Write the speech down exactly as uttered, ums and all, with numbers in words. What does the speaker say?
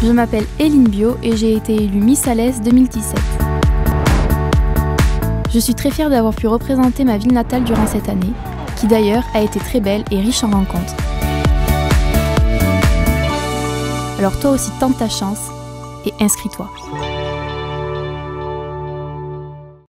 Je m'appelle Eline Bio et j'ai été élue Miss Alès deux mille dix-sept. Je suis très fière d'avoir pu représenter ma ville natale durant cette année, qui d'ailleurs a été très belle et riche en rencontres. Alors toi aussi tente ta chance et inscris-toi.